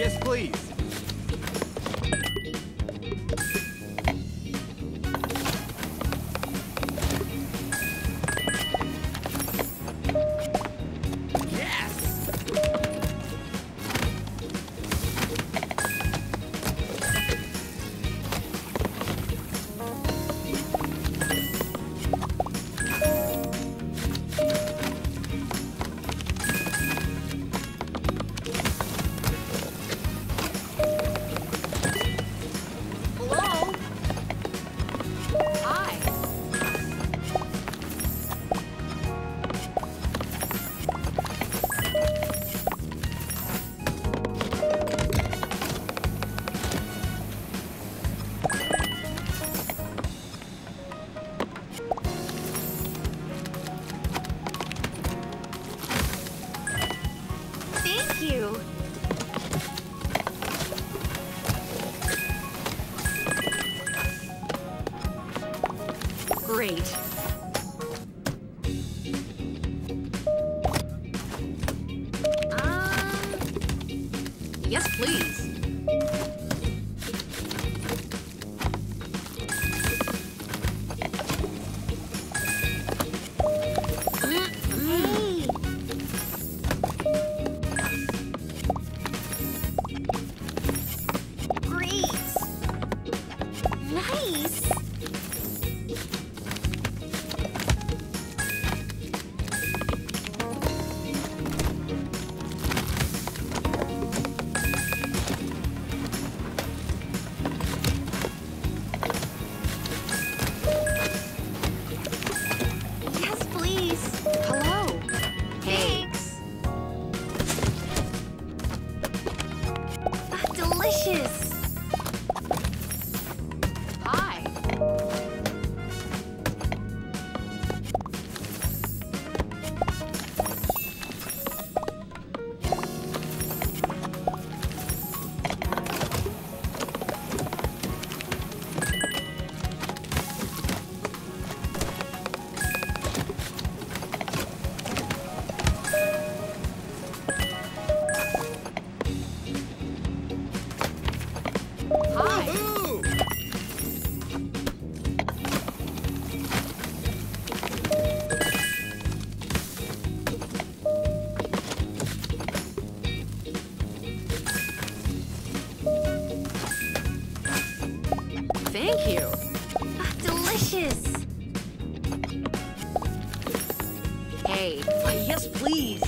Yes, please. Hello? Hi. Thank you. Great. Yes, please. Hey. Great. Nice. Yes, please. Hello. Thanks. Delicious. Hi. Hi. Woohoo! Thank you. Delicious. Hey. Yes, please.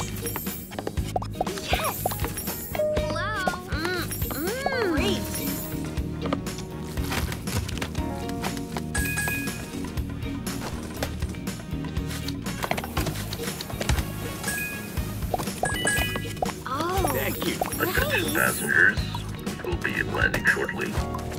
Yes. Hello. Great. Oh. Thank you. Attention Nice. passengers, we will be landing shortly.